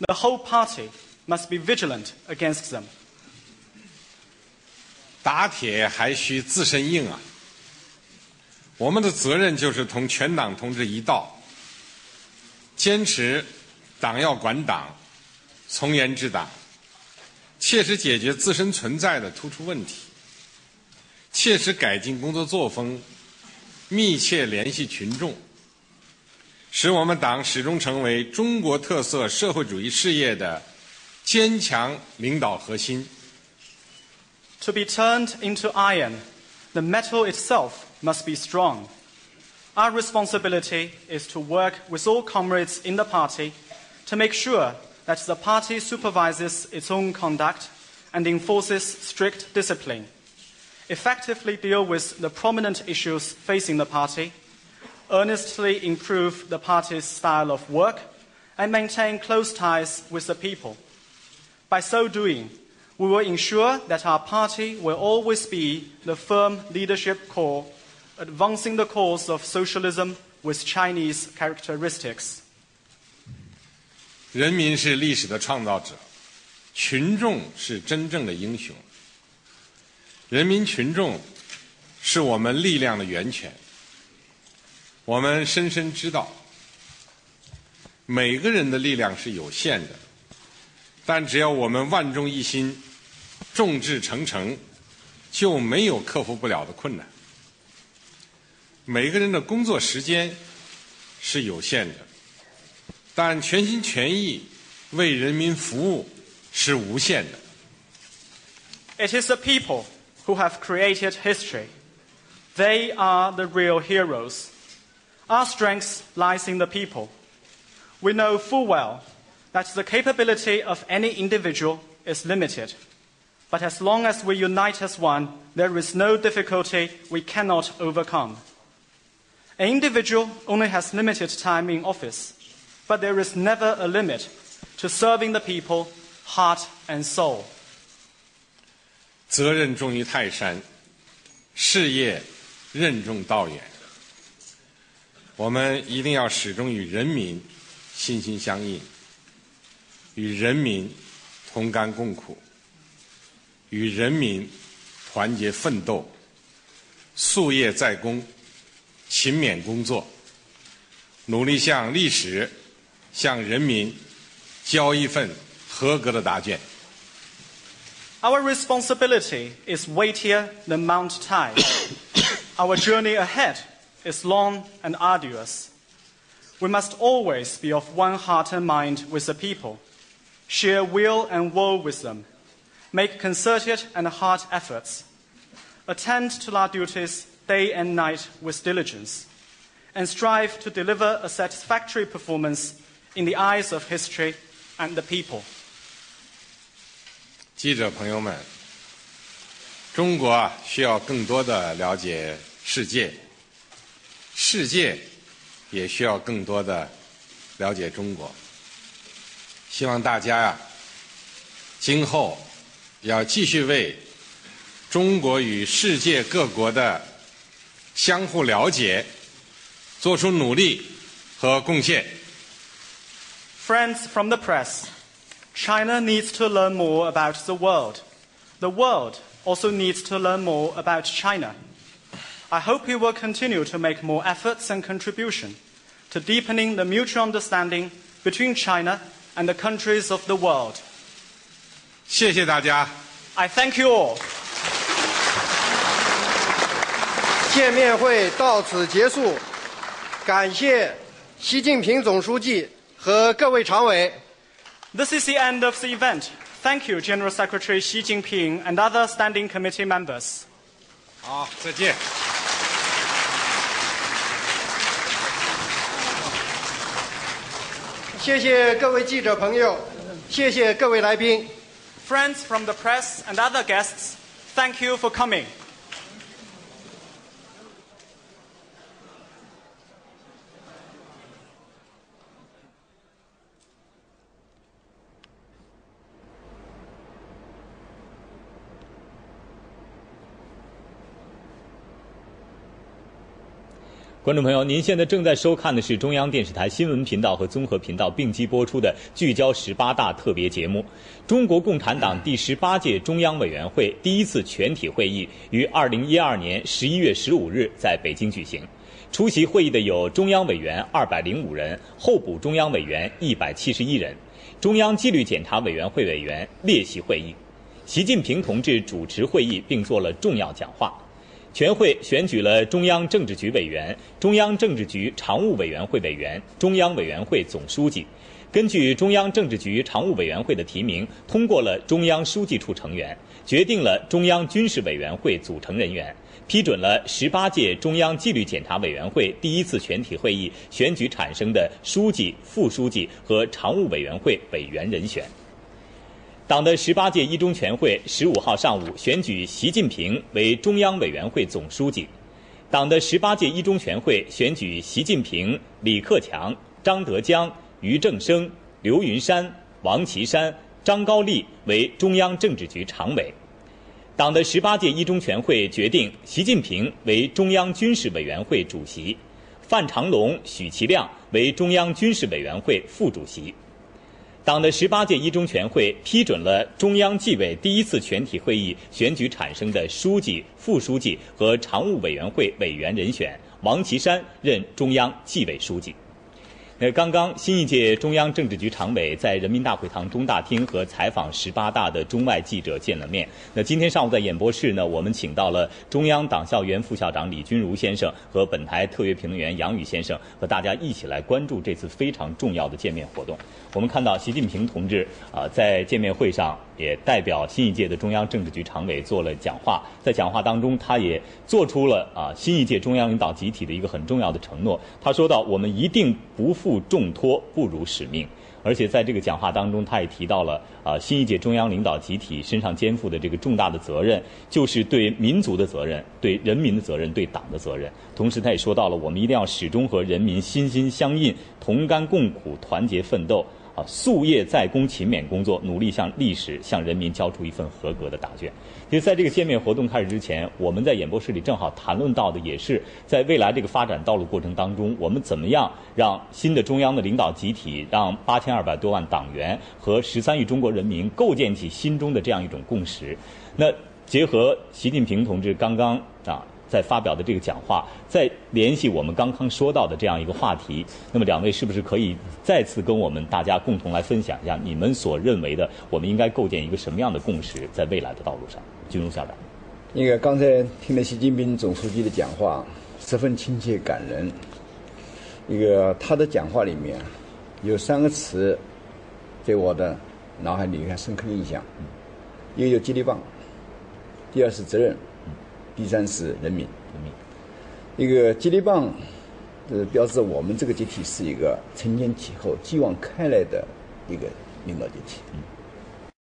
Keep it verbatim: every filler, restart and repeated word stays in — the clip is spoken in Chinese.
The whole party must be vigilant against them. 打铁还需自身硬啊！我们的责任就是同全党同志一道，坚持党要管党，从严治党，切实解决自身存在的突出问题，切实改进工作作风，密切联系群众，使我们党始终成为中国特色社会主义事业的坚强领导核心。 To be turned into iron, the metal itself must be strong. Our responsibility is to work with all comrades in the party to make sure that the party supervises its own conduct and enforces strict discipline, effectively deal with the prominent issues facing the party, earnestly improve the party's style of work, and maintain close ties with the people. By so doing, we will ensure that our party will always be the firm leadership core, advancing the cause of socialism with Chinese characteristics. 人民是历史的创造者，群众是真正的英雄。人民群众是我们力量的源泉。我们深深知道，每个人的力量是有限的，但只要我们万众一心，众志成城，就没有克服不了的困难。每个人的工作时间是有限的，但全心全意为人民服务是无限的。 It is the people who have created history. They are the real heroes. Our strength lies in the people. We know full well that the capability of any individual is limited. But as long as we unite as one, there is no difficulty we cannot overcome. An individual only has limited time in office, but there is never a limit to serving the people, heart and soul. 责任重于泰山，事业任重道远。我们一定要始终与人民心心相印，与人民同甘共苦，与人民团结奋斗，夙夜在公，勤勉工作，努力向历史、向人民交一份合格的答卷。 Our responsibility is weightier than Mount Tai. Our journey ahead is long and arduous. We must always be of one heart and mind with the people, share weal and woe with them, make concerted and hard efforts, attend to our duties day and night with diligence, and strive to deliver a satisfactory performance in the eyes of history and the people. 记者朋友们，中国啊需要更多的了解世界，世界也需要更多的了解中国。希望大家呀、啊，今后要继续为中国与世界各国的相互了解做出努力和贡献。 Friends from the press, China needs to learn more about the world. The world also needs to learn more about China. I hope you will continue to make more efforts and contribution to deepening the mutual understanding between China and the countries of the world. 谢谢大家。 I thank you all. 见面会到此结束，感谢习近平总书记和各位常委。 This is the end of the event. Thank you, General Secretary Xi Jinping and other standing committee members. 好，再见。 谢谢各位记者朋友，谢谢各位来宾。 Friends from the press and other guests, thank you for coming. 观众朋友，您现在正在收看的是中央电视台新闻频道和综合频道并机播出的《聚焦十八大》特别节目。中国共产党第十八届中央委员会第一次全体会议于二零一二年十一月十五日在北京举行。出席会议的有中央委员二百零五人，候补中央委员一百七十一人，中央纪律检查委员会委员列席会议。习近平同志主持会议并作了重要讲话。全会选举了中央政治局委员、中央政治局常务委员会委员、中央委员会总书记。根据中央政治局常务委员会的提名，通过了中央书记处成员，决定了中央军事委员会组成人员，批准了十八届中央纪律检查委员会第一次全体会议选举产生的书记、副书记和常务委员会委员人选。党的十八届一中全会十五号上午选举习近平为中央委员会总书记。党的十八届一中全会选举习近平、李克强、张德江、俞正声、刘云山、王岐山、张高丽为中央政治局常委。党的十八届一中全会决定习近平为中央军事委员会主席，范长龙、许其亮为中央军事委员会副主席。党的十八届一中全会批准了中央纪委第一次全体会议选举产生的书记、副书记和常务委员会委员人选，王岐山任中央纪委书记。那刚刚新一届中央政治局常委在人民大会堂东大厅和采访十八大的中外记者见了面。那今天上午在演播室呢，我们请到了中央党校原副校长李军儒先生和本台特约评论员杨宇先生，和大家一起来关注这次非常重要的见面活动。我们看到习近平同志啊、呃，在见面会上也代表新一届的中央政治局常委做了讲话，在讲话当中，他也做出了啊、呃、新一届中央领导集体的一个很重要的承诺。他说到，我们一定不负重托，不辱使命。而且在这个讲话当中，他也提到了啊、呃、新一届中央领导集体身上肩负的这个重大的责任，就是对民族的责任、对人民的责任、对党的责任。同时，他也说到了，我们一定要始终和人民心心相印，同甘共苦，团结奋斗。啊，夙夜在公勤勉工作，努力向历史、向人民交出一份合格的答卷。其实，在这个见面活动开始之前，我们在演播室里正好谈论到的，也是在未来这个发展道路过程当中，我们怎么样让新的中央的领导集体，让八千二百多万党员和十三亿中国人民构建起心中的这样一种共识。那结合习近平同志刚刚啊。在发表的这个讲话，再联系我们刚刚说到的这样一个话题，那么两位是不是可以再次跟我们大家共同来分享一下你们所认为的我们应该构建一个什么样的共识，在未来的道路上？军儒校长。 那个刚才听了习近平总书记的讲话，十分亲切感人。一个他的讲话里面有三个词，在我的脑海里留下深刻印象。一个有接力棒，第二是责任，第三是人民。人民，一个接力棒，呃，标志我们这个集体是一个承前启后、继往开来的一个领导集体。嗯